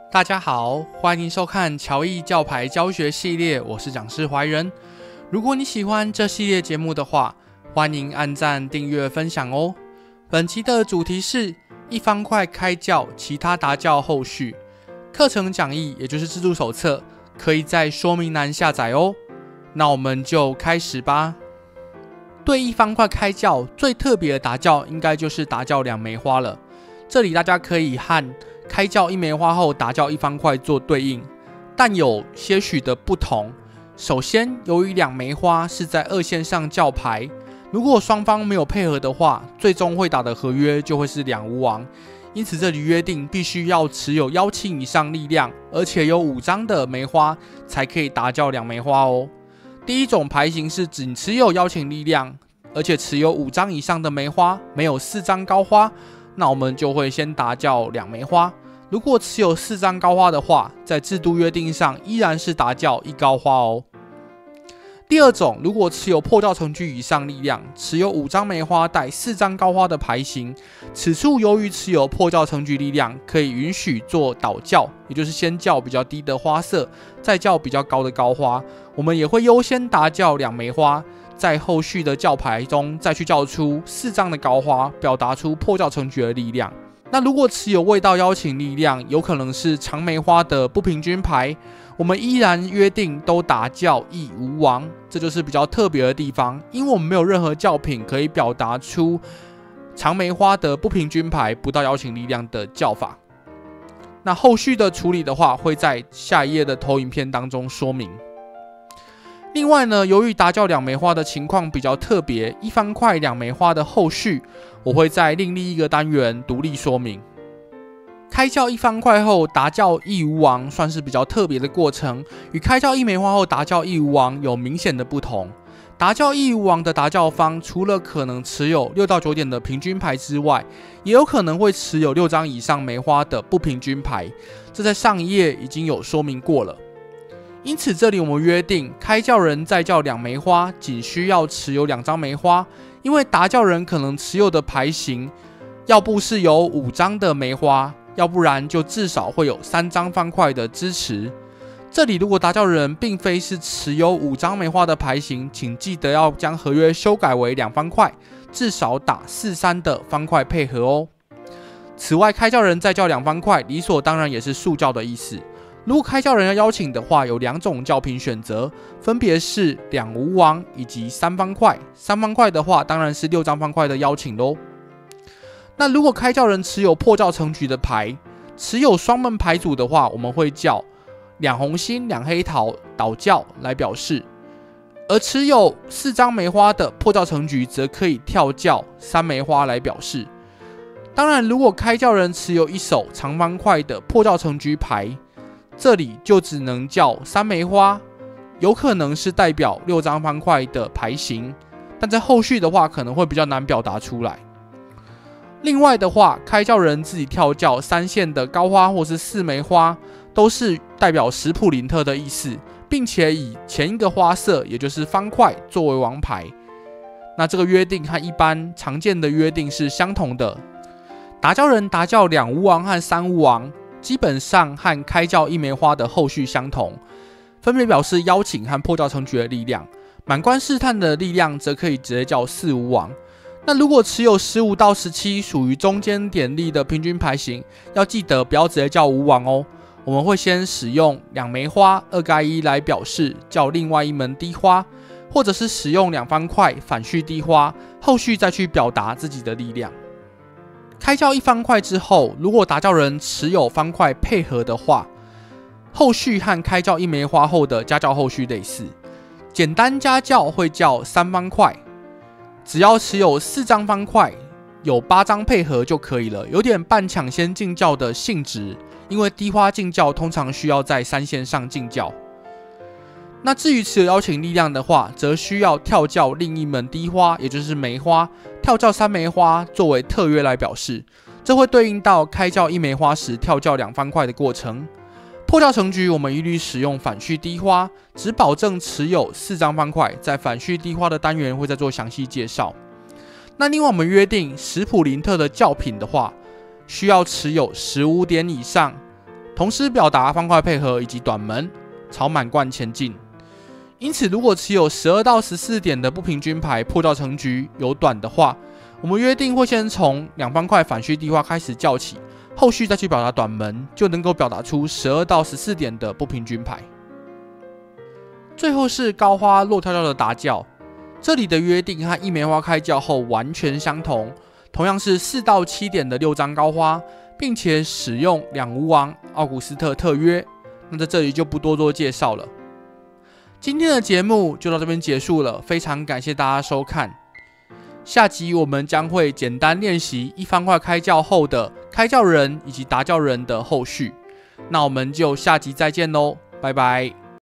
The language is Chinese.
大家好，欢迎收看乔义教牌教学系列，我是讲师怀仁。如果你喜欢这系列节目的话，欢迎按赞、订阅、分享哦。本期的主题是一方块开教，其他答教后续。课程讲义也就是制度手册，可以在说明栏下载哦。那我们就开始吧。对一方块开教最特别的答教，应该就是答教两梅花了。这里大家可以和开教一梅花后答教一方块做对应，但有些许的不同。首先，由于两梅花是在二线上教牌，如果双方没有配合的话，最终会打的合约就会是两无王。因此，这里约定必须要持有邀请以上力量，而且有5张的梅花才可以答教两梅花哦。第一种牌型是仅持有邀请力量，而且持有5张以上的梅花，没有4张高花，那我们就会先答教两梅花。如果持有4张高花的话，在制度约定上依然是答教一高花哦。第二种，如果持有破教程序以上力量，持有5张梅花带4张高花的牌型，此处由于持有破教程序力量，可以允许做倒教，也就是先教比较低的花色，再教比较高的高花。我们也会优先答教两梅花，在后续的教牌中再去教出4张的高花，表达出破教程序的力量。那如果持有未到邀请力量，有可能是长梅花的不平均牌，我们依然约定都答教一无王，这就是比较特别的地方，因为我们没有任何教品可以表达出长梅花的不平均牌不到邀请力量的教法。那后续的处理的话，会在下一页的投影片当中说明。另外呢，由于答教两梅花的情况比较特别，一方块两梅花的后续，我会在另立一个单元独立说明。开教一方块后答教一无王算是比较特别的过程，与开教一梅花后答教一无王有明显的不同。答教一无王的答教方，除了可能持有6到9点的平均牌之外，也有可能会持有6张以上梅花的不平均牌，这在上一页已经有说明过了。因此，这里我们约定，开教人再教两梅花，仅需要持有2张梅花，因为答教人可能持有的牌型，要不是有5张的梅花，要不然就至少会有3张方块的支持。这里如果答教人并非是持有5张梅花的牌型，请记得要将合约修改为2方块，至少打4-3的方块配合哦。此外，开教人再教2方块，理所当然也是速教的意思。如果开教人要邀请的话，有2种教品选择，分别是两无王以及3方块。3方块的话，当然是6张方块的邀请咯。那如果开教人持有破教程序的牌，持有双门牌组的话，我们会叫2红心2黑桃倒教来表示；而持有4张梅花的破教程序，则可以跳教3梅花来表示。当然，如果开教人持有1手长方块的破教程序牌，这里就只能叫3梅花，有可能是代表6张方块的牌型，但在后续的话可能会比较难表达出来。另外的话，开教人自己跳教3线的高花或是4梅花，都是代表史普林特的意思，并且以前一个花色，也就是方块作为王牌。那这个约定和一般常见的约定是相同的。答教人答教两无王和3无王，基本上和开教一梅花的后续相同，分别表示邀请和破教程序的力量。满贯试探的力量则可以直接叫4无王。那如果持有15到17属于中间点力的平均牌型，要记得不要直接叫无王哦。我们会先使用两梅花2+1来表示，叫另外一门低花，或者是使用2方块反序低花，后续再去表达自己的力量。开教一方块之后，如果答教人持有方块配合的话，后续和开教一梅花后的家教后续类似，简单家教会叫3方块，只要持有4张方块，有8张配合就可以了，有点半抢先进教的性质，因为低花进教通常需要在3线上进教。那至于持有邀请力量的话，则需要跳教另一门低花，也就是梅花，跳教3梅花作为特约来表示，这会对应到开教1梅花时跳教2方块的过程。破教程序我们一律使用反序低花，只保证持有4张方块，在反序低花的单元会再做详细介绍。那另外我们约定史普林特的教品的话，需要持有15点以上， 同时表达方块配合以及短门，朝满贯前进。因此，如果持有12到14点的不平均牌破掉成局有短的话，我们约定会先从两方块反序地花开始叫起，后续再去表达短门，就能够表达出12到14点的不平均牌。最后是高花落跳跳的打叫，这里的约定和一枚花开叫后完全相同，同样是4到7点的6张高花，并且使用两吴王奥古斯特特约，那在这里就不多做介绍了。今天的节目就到这边结束了，非常感谢大家收看。下集我们将会简单练习一方块开叫后的开叫人以及打叫人的后续，那我们就下集再见喽，拜拜。